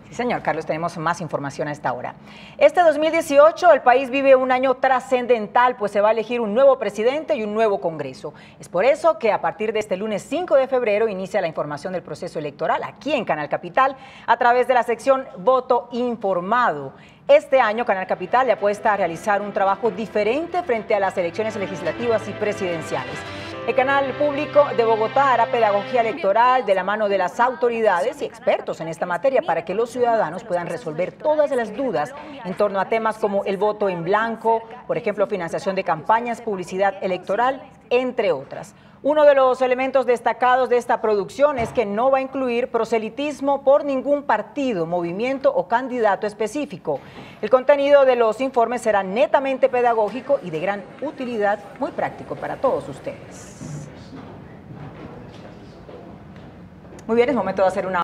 Sí, señor Carlos, tenemos más información a esta hora. Este 2018 el país vive un año trascendental, pues se va a elegir un nuevo presidente y un nuevo Congreso. Es por eso que a partir de este lunes 5 de febrero inicia la información del proceso electoral aquí en Canal Capital a través de la sección Voto Informado. Este año Canal Capital le apuesta a realizar un trabajo diferente frente a las elecciones legislativas y presidenciales. El canal público de Bogotá hará pedagogía electoral de la mano de las autoridades y expertos en esta materia para que los ciudadanos puedan resolver todas las dudas en torno a temas como el voto en blanco, por ejemplo, financiación de campañas, publicidad electoral, entre otras. Uno de los elementos destacados de esta producción es que no va a incluir proselitismo por ningún partido, movimiento o candidato específico. El contenido de los informes será netamente pedagógico y de gran utilidad, muy práctico para todos ustedes. Muy bien, es momento de hacer una